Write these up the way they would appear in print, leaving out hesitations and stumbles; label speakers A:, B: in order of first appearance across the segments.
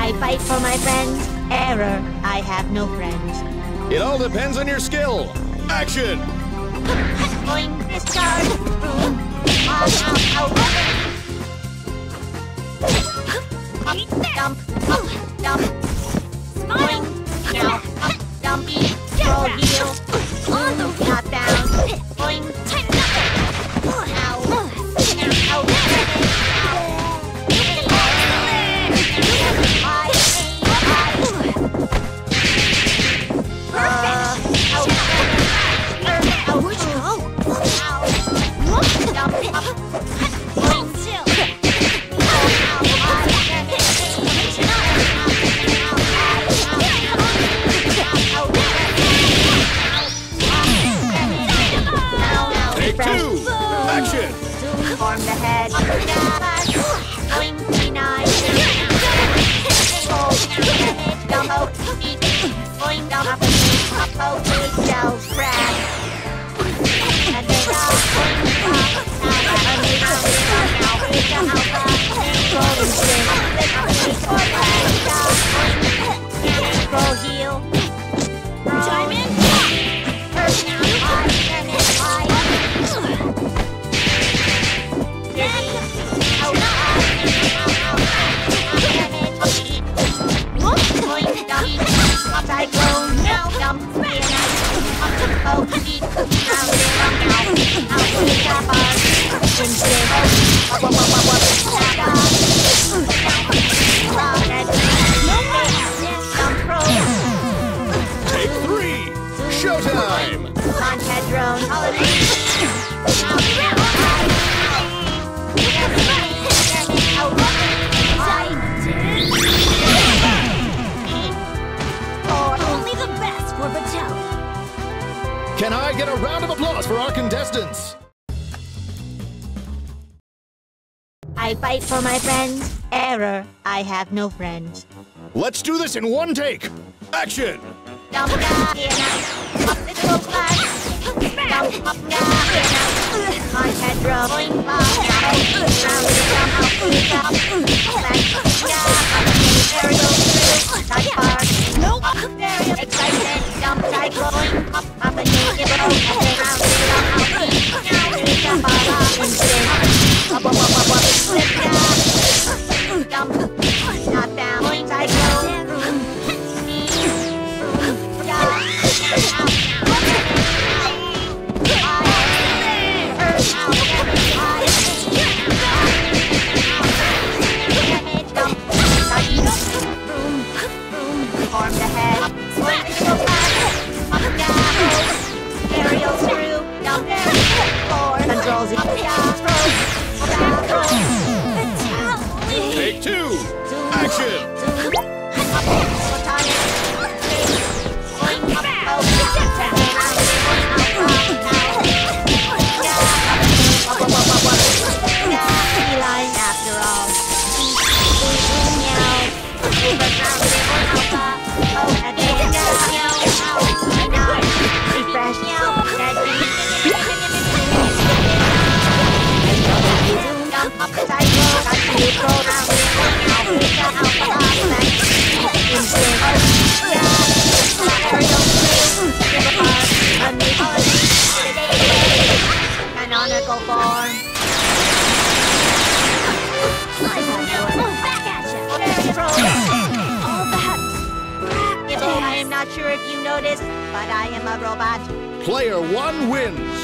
A: I fight for my friends. Error. I have no friends.
B: It all depends on your skill. Action!
A: Boing, discharge. Boom. Dump. Dump. Boing. Now. Dumpy. Roll heel. Not down. Boing. Form the head. Boing, deny. Dump out. Boing, dump up. Up out. Cells crash. And they go. Boing, roll heel. Chime in. Cyclone, dump,
B: Take 3! Showtime!
A: Contact drone,
B: Can I get a round of applause for our contestants?
A: I fight for my friends. Error. I have no friends.
B: Let's do this in one take. Action!
A: Contact drone. Nope. Excitement. Dump cyclone. Up and dump. Not down. Cyclone. Form the head. Aerial screw. Dump. Controls it.
B: Take 2! Action!
A: After all. Canonical form. I am not sure if you noticed, but I am a robot.
B: Player 1 wins.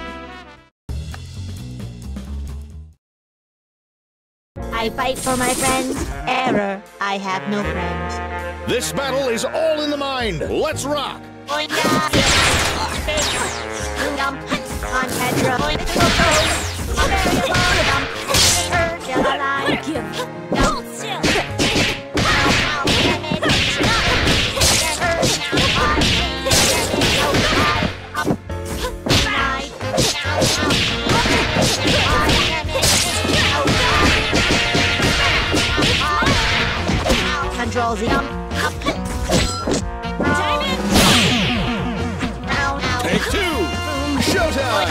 A: I fight for my friends. Error. I have no friends.
B: This battle is all in the mind. Let's rock!
A: Controls the
B: Take 2! Showtime!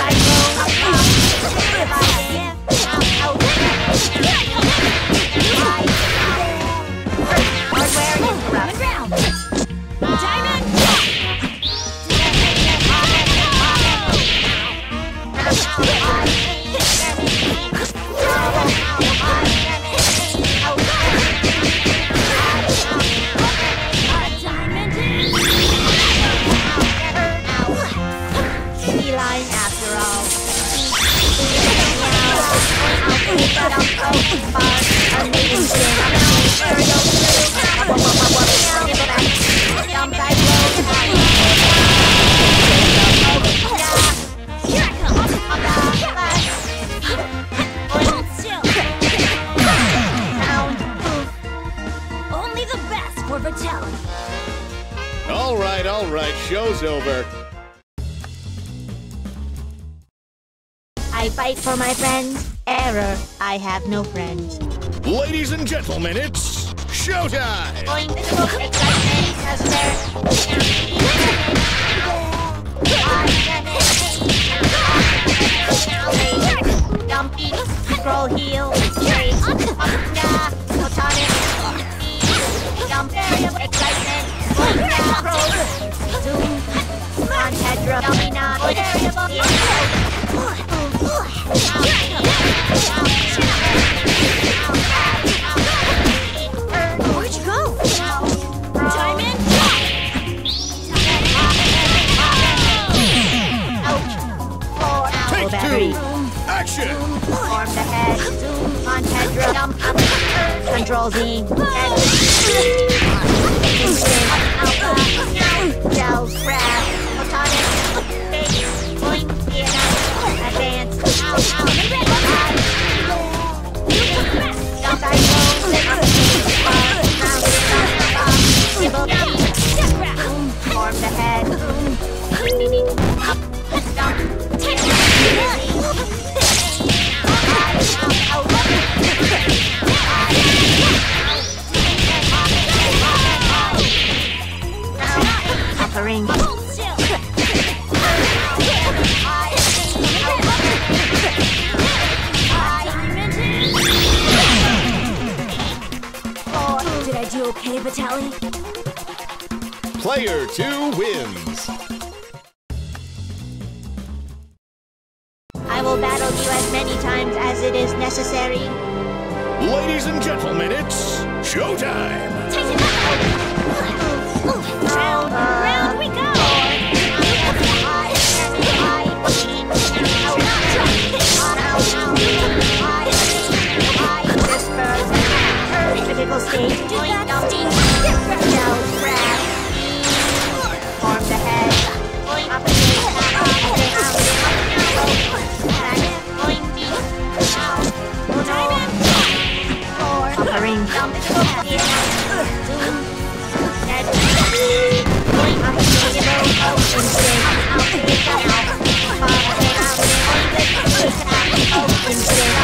A: for Vitaly.
B: All right, show's over.
A: I fight for my friends. Error, I have no friends.
B: Ladies and gentlemen, it's showtime!
A: Dumpy, scroll heel, straight, photonic, dump, excitement, zoom, on Hedra, Domina, where'd you go? Diamond?
B: Take two! Action!
A: Form the head, zoom on Hedra, dump, control Z, Alpha, Gel, Grab, Photonic, Base, Point, Advance, Form the head, Ring. Did I do okay, Vitaly?
B: Player 2 wins.
A: I will battle you as many times as it is necessary.
B: Ladies and gentlemen, it's showtime!
A: Round we go! Critical stage, point dumping, shell, grab, form the head, point ring, dump, zoom, head, point up, open stage, open stage,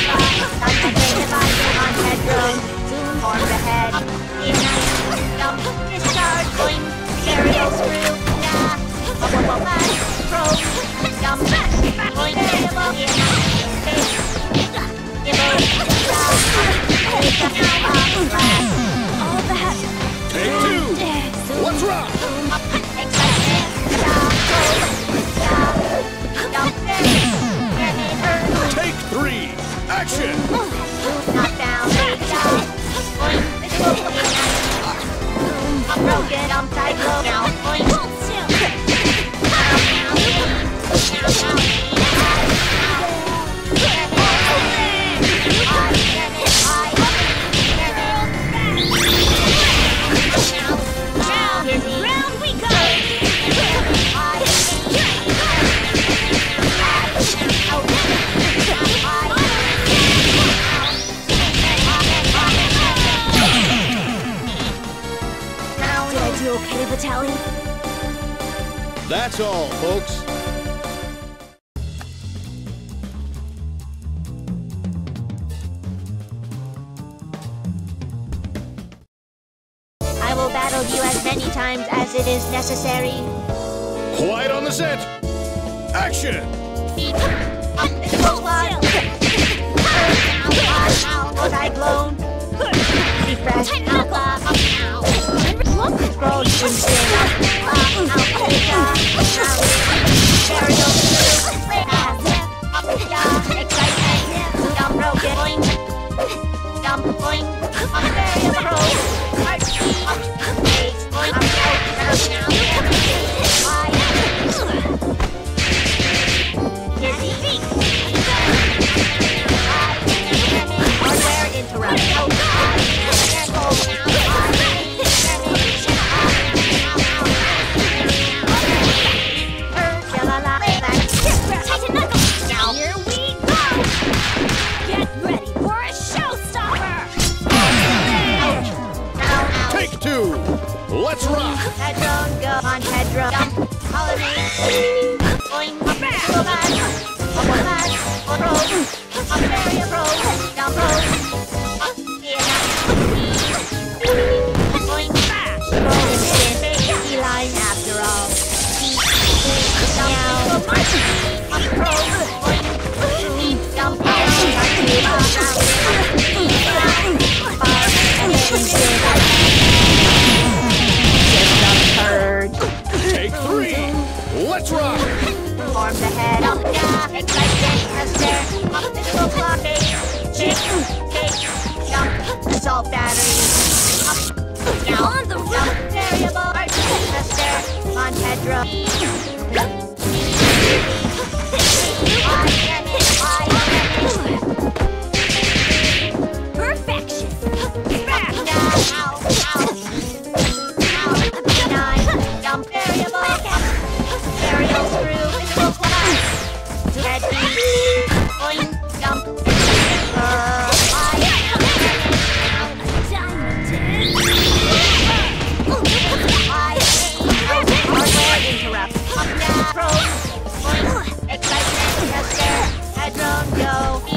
A: on head drone, zoom, form the head, dump, discharge, point, aerial screw, probe, dump, point,
B: Take two! Let's rock! Take three! Action!
A: Knockdown, broken, tight, now, point, round we go! Did I do okay, Vitaly?
B: That's all, folks.
A: I will battle you as many times as it is necessary.
B: Quiet on the set! Action!
A: Cyclone. Refresh. Scroll. Dump broken. Dump point. Hardware interrupt. Boing, physical match. Upward match. Approach. Fairy approach. Down approach. Boing, smash. Roll and spin. Easy line after all. Now. Approach. Boing. Jump down.
B: Take 3. Let's rock.
A: Form the head up, yeah. Excitement, tester. Up physical blockade. Chick, cake, jump, assault battery. Up, down, on the jump, variable, tester, on Pedro. Perfection. Jump variable. Aerial through physical class. Head beat. Boing. Jump. Hardware interrupt. Up down. Approach. Boing. Excitement. Tester. Head drone. Go.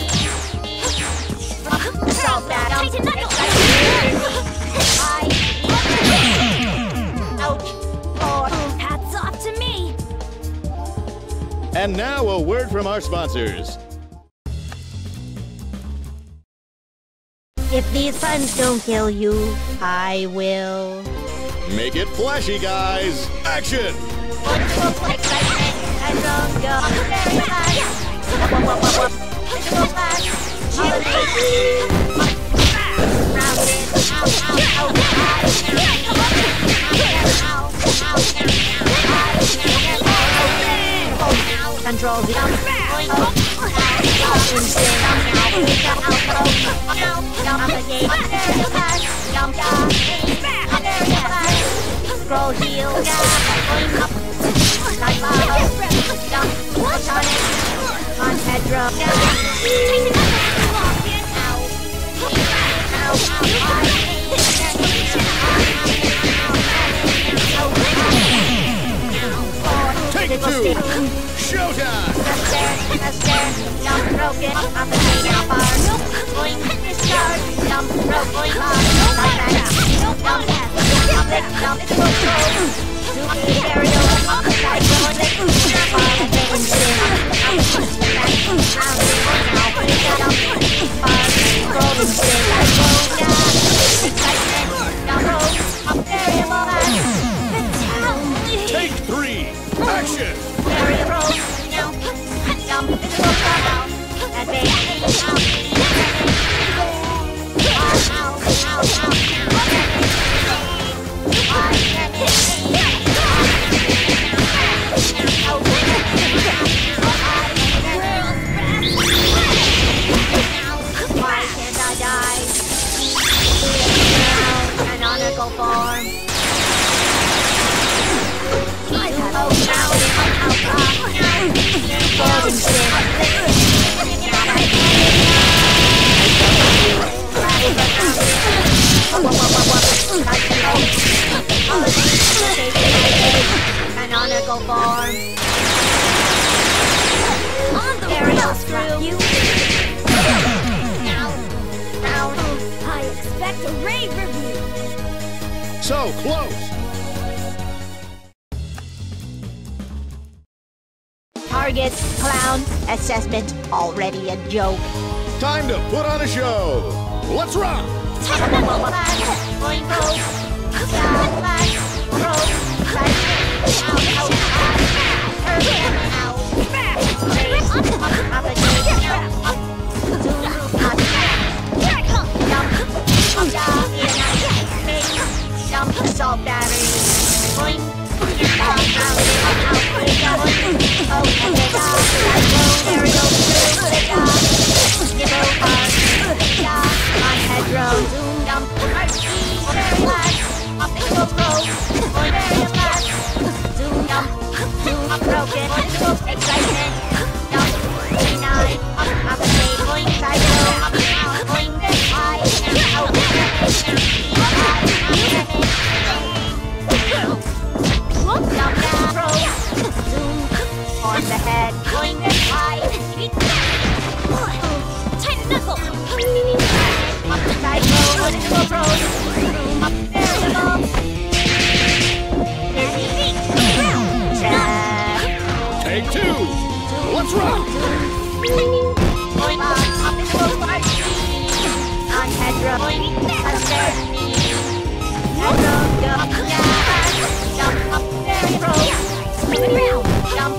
A: Assault back. Excitement. Hats off to me.
B: And now a word from our sponsors.
A: If these puns don't kill you, I will.
B: Make it flashy, guys. Action!
A: Wonderful excitement. I don't go. Very fast. Physical flash. Holiday. Rounded. Ow, ow, control the jump, scroll heel, jump, on Pedro,
B: Take 2. Showtime!
A: Jump, broken, up the main bar. Boing, discard, jump, rope, boing, bar. Jump, it's control. Super aerial, side going, bar, golden spin, excitement, jump, rope, up variable,
B: Take 3. Action!
A: Very approach, jump, physical down, advance, why can't I die? Canonical form. Golden spin. Canonical form. On the aerial screw. I expect a rave review.
B: So close!
A: Target, clown, assessment, already a joke.
B: Time to put on a show! Let's rock!
A: Assault battery. Boing. On head drone. Jump.
B: Let's rock!
A: Going up into a party. On Hedro, under me. Hedro, jump up, very pro. Spin around, jump,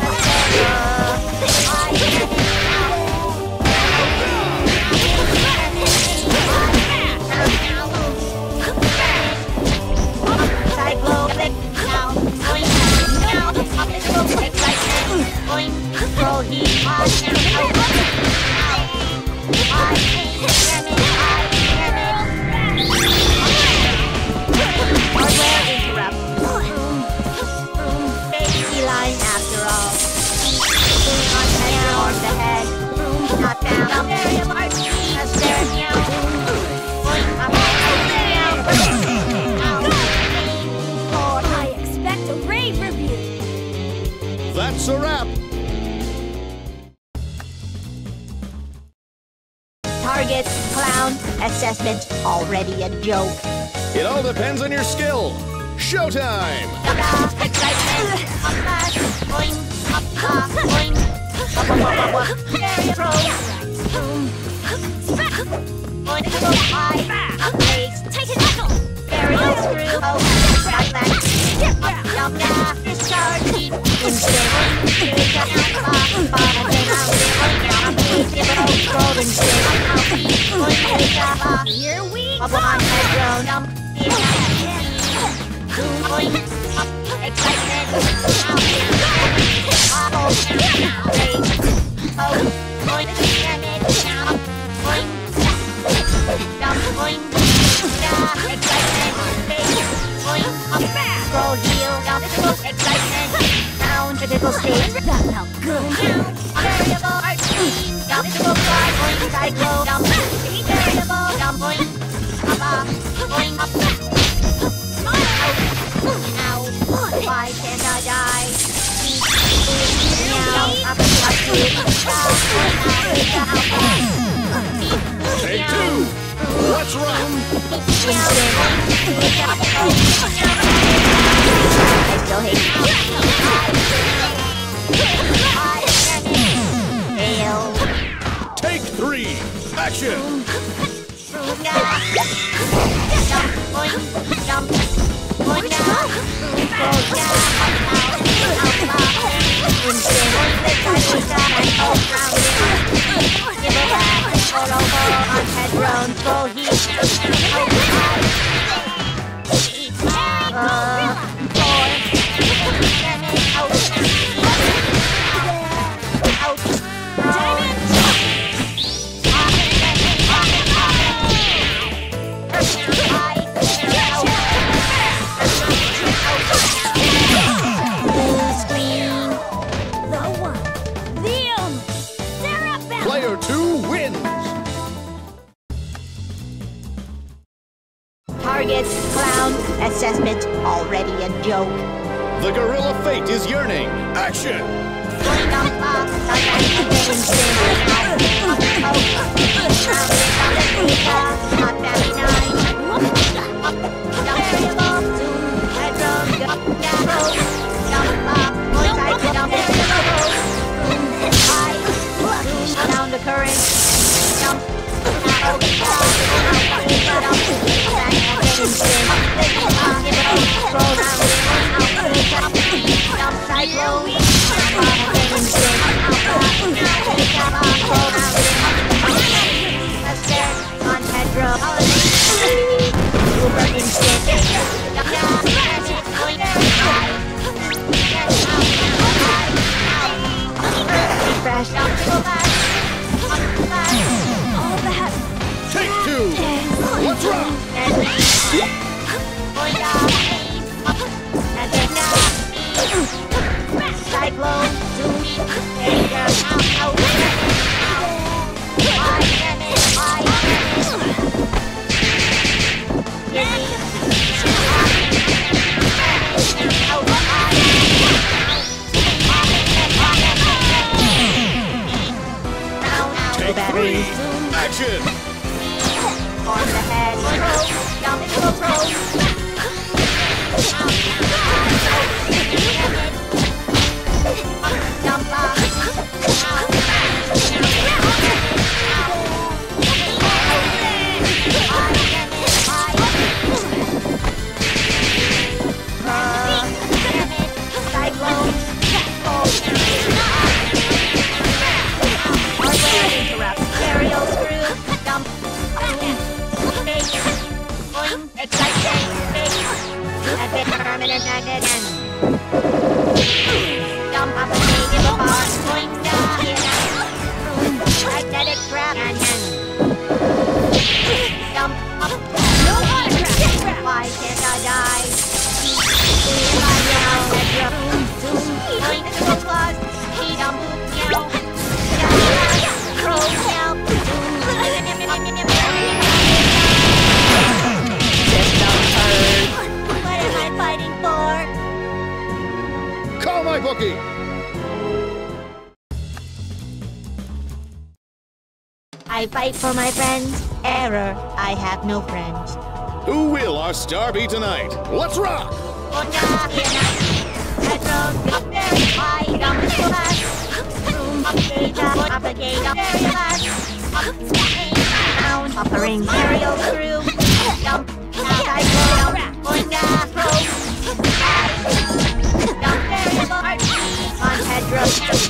B: That's a wrap!
A: Target, clown, assessment, already a joke.
B: It all depends on your skill. Showtime!
A: Here we go! Typical stage. That felt good. Variable arcade. Typical fly. Psycho. Variable. Point. Point up. Ow. Why can't I die? Now.
B: Take two! Let's rock!
A: I still hate you.
B: Take three! Action! Player 2 wins!
A: Target, clown, assessment, already a joke.
B: The gorilla fate is yearning. Action!
A: Down the current. Jump.
B: Take two! Let's rock! Take three! Action!
A: On the head, down into a pro. Jump up. permanent magnet and jump up and make it apart. Going down in magnetic trap and jump up. No autograph. Why can't I die? Going to the claws. Jump meow. Crow meow. What am I fighting for?
B: Call my bookie!
A: I fight for my friends. Error. I have no friends.
B: Who will our star be tonight? Let's rock!
A: Offering aerial through. Jump. Outside jump. Going down. Jump variable. On Pedro.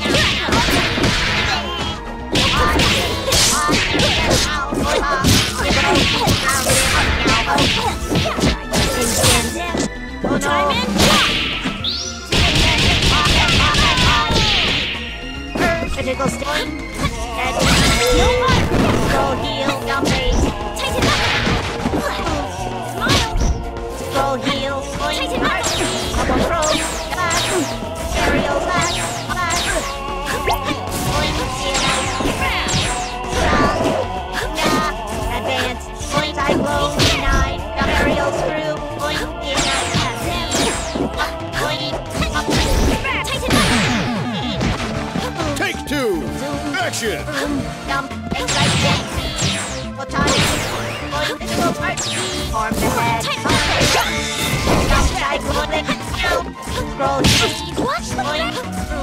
A: Critical sting. Scroll heal. Jump base. Take it up. Smile. Scroll heal. Take it up. Double throw. Flash. Aerial flash. Flash. Point. Advance. Point. Side blow. Denied. Aerial screw. Point. Point. Take it up.
B: Take two! Action!
A: Jump. Excite. Form the head. Jump side rolling. Scroll. Watch the point.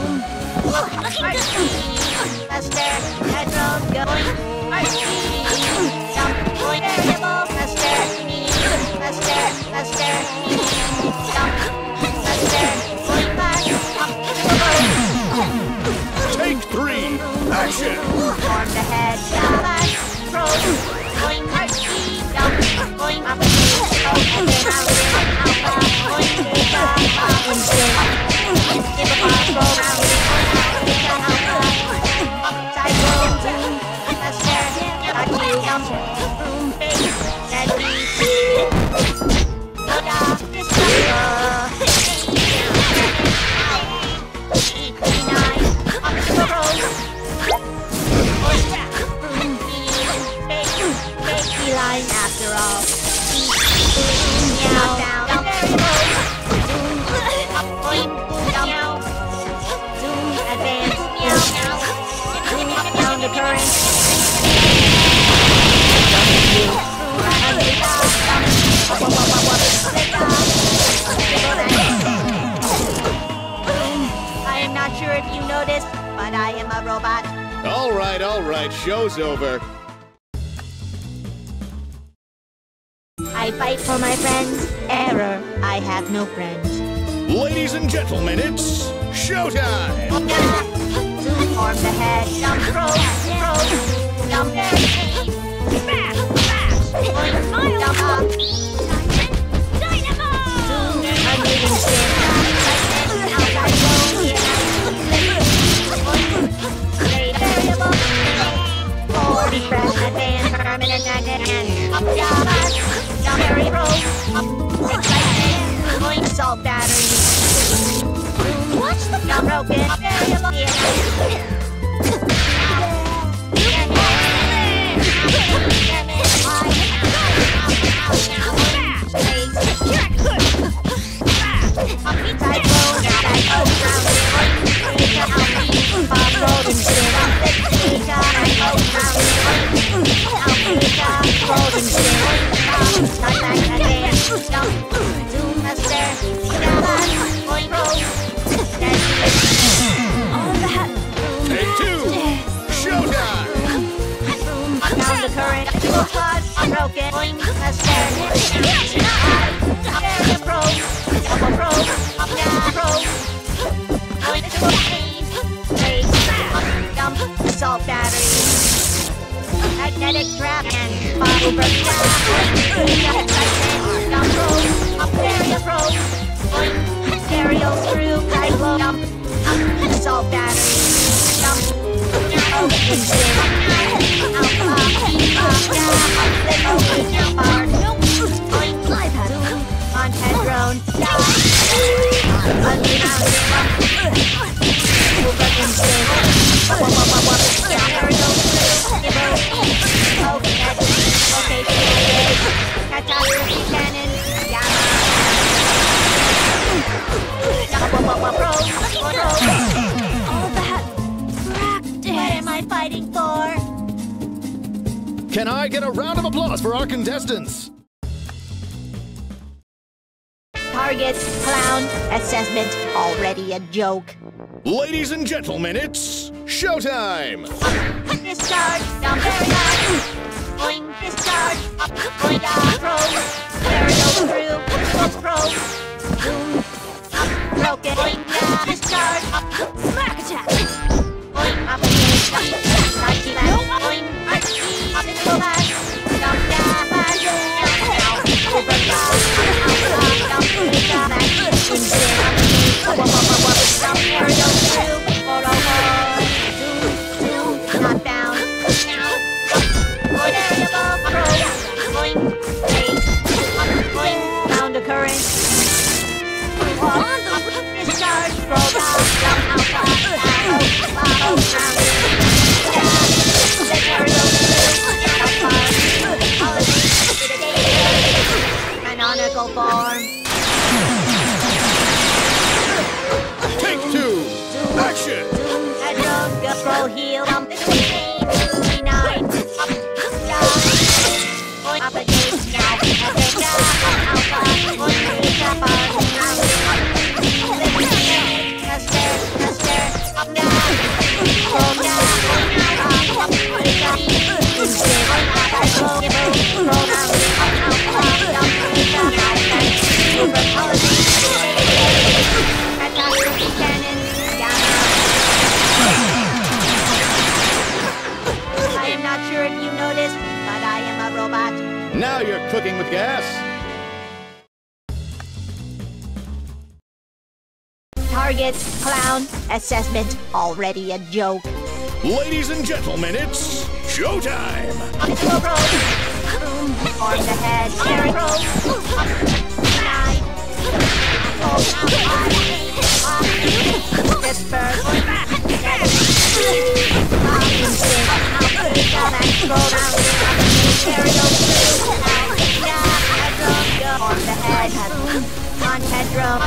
A: Faster. Head roll. Going. Jump. Point. Variable. Faster. Faster. Faster. Jump. Faster. Point back.
B: Take three! Action!
A: Form the head. Back. Scroll. Going. Jump. Going up. After all. Meow. Down. Point. Meow. Zoom. Advance. Meow. Down the current. I am not sure if you noticed, but I am a robot.
B: All right, show's over.
A: I fight for my friends. Error. I have no friends.
B: Ladies and gentlemen, it's showtime!
A: Form the head. Jump, throw, jump, smash, jump up. Dynamo! Unleashing spin. Outside blow. Variable. Forward press. Advance. Permanent magnet. Up, down, jump, very roll. Excitement. Going salt battery. Watch the jump broken. Variable. jump, assault battery, jump, open spin, fly paddle, on head drone,
B: Can I get a round of applause for our contestants?
A: Target, clown, assessment, already a joke.
B: Ladies and gentlemen, it's showtime!
A: Discharge, down barrier. Going discharge, going down probe. Barrier through, probe. Boom, broken. Going down, discharge, smack attack. Going up against, Nachi back. Going archie, physical back. Down, down, back. Over, down, back. Not down. Found a current. On the discharge. Roll down. Canonical form.
B: Take two! Action!
A: Control heel, bump the chain, 9, up against now,
B: Now you're cooking with gas.
A: Target, clown, assessment, already a joke.
B: Ladies and gentlemen, it's showtime!
A: On the head, carry roll. Disperse. On the head, on head drum,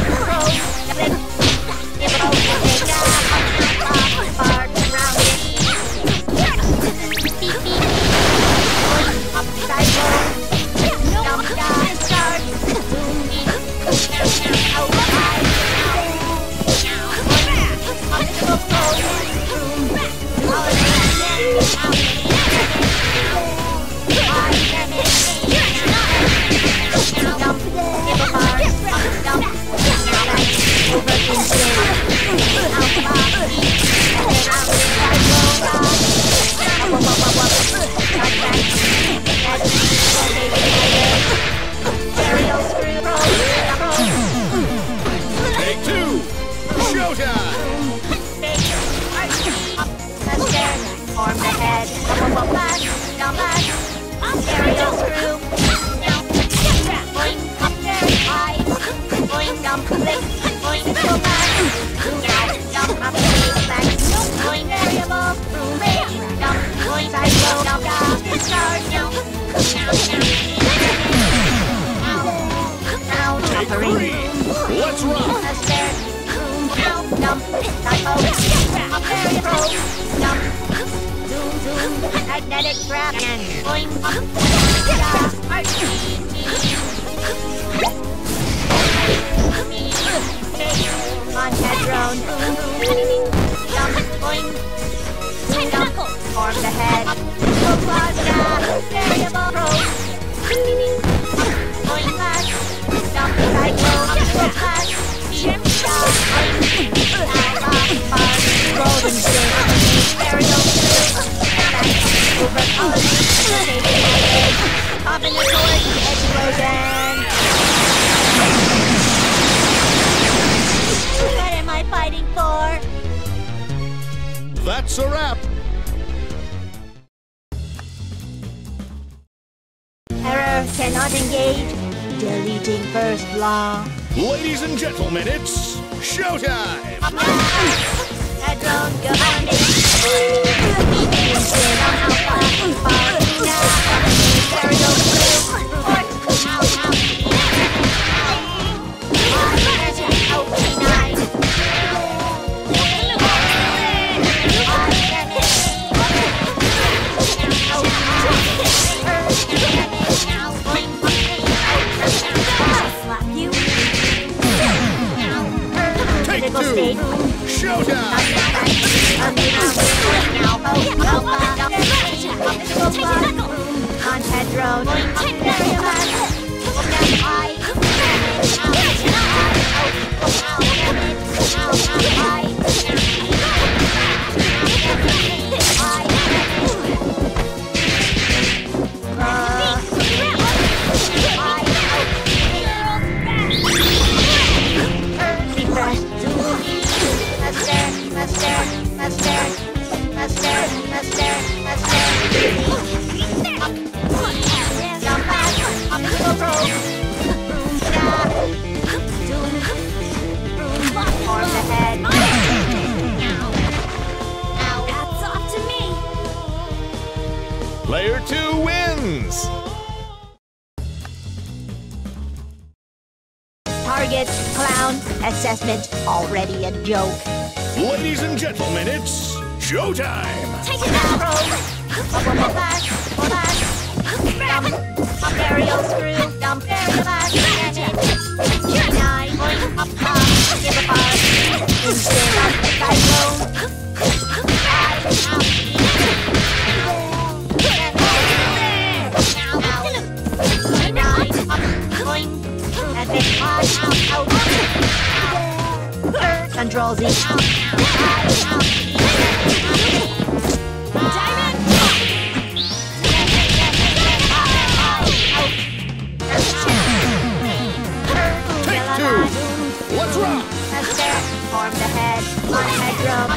B: Let's rock!
A: Magnetic trap and on head drone. Form the head. Variable rope. Going back. Dump cycle. Flash. Ship shot. Golden stick. Variable over. Pop in the sword. Explosion.
B: That's a wrap.
A: Error cannot engage. Deleting first law.
B: Ladies and gentlemen, it's showtime!
A: That drone goes
B: Take two! Showtime!
A: Content drone.
B: Player 2 wins!
A: Target, clown, assessment, already a joke.
B: Ladies and gentlemen, it's showtime!
A: Take it out! Aerial screw, dump aerial back, nine, give a bar, cyclone, Control Z.
B: Take two! Let's rock!
A: Form the head, on head drum,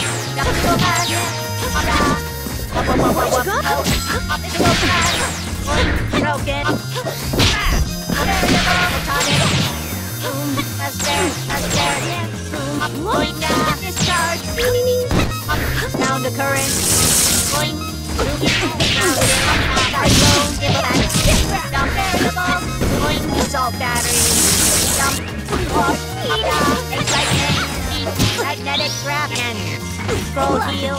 A: broken. Discharge. Down the current. Assault battery. Excitement. Magnetic grab and scroll heal.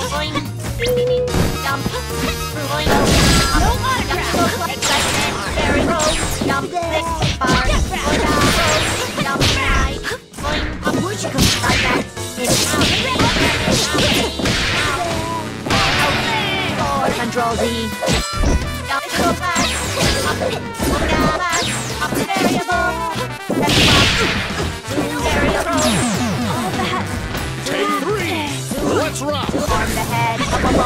A: No autograph. Excitement. Very rogue. Dump click. Bar. Dump knife. Where'd you go? Control Z.
B: Take three! Let's rock!
A: Form the head.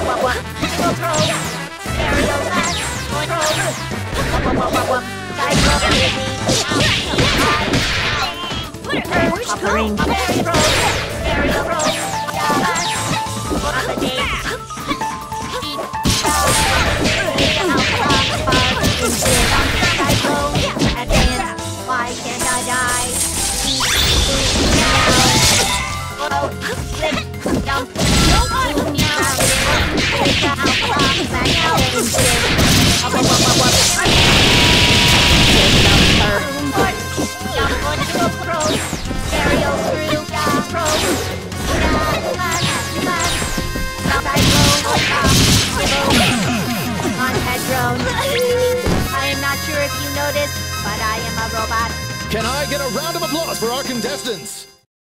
A: Hovering. Why can't I die? I am not sure if you noticed, but I am a robot.
B: Can I get a round of applause for our contestants?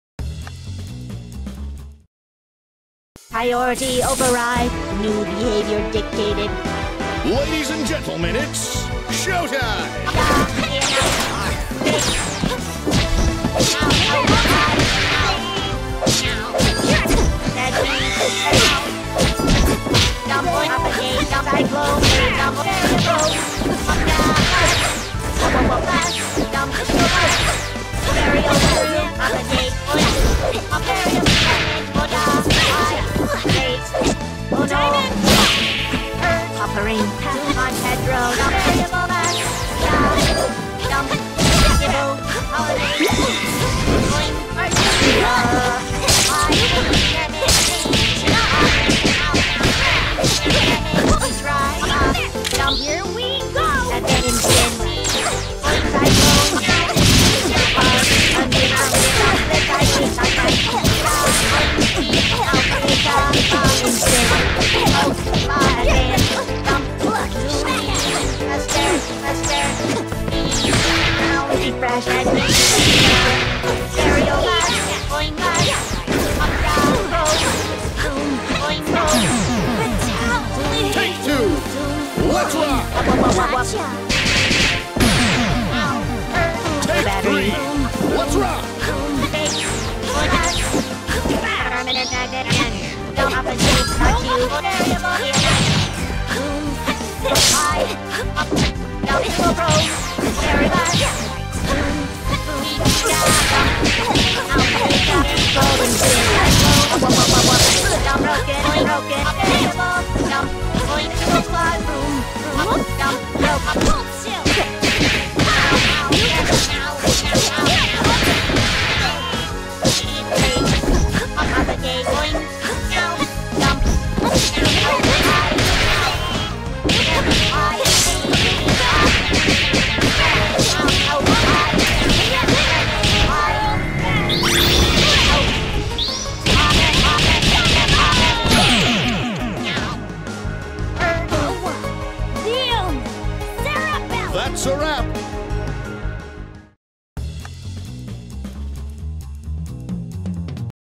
A: Priority override. New behavior dictated.
B: Ladies and gentlemen, it's showtime!
A: Hurry. On Pedro. Variable back. Jump. Gibbo. Holiday. Going. Argentina. Here we go! And then in refresh and stereo back, going back, up down, go, going go.
B: Take two. Let's rock. Take three. Let's rock.
A: Permanent magnet and don't have a shape, touch you. Variable here. High, up, down to a road. Very back. Golden jump broken, variable, jump, going to a classroom, jump, broke, up the gate, going, jump,
B: That's a wrap.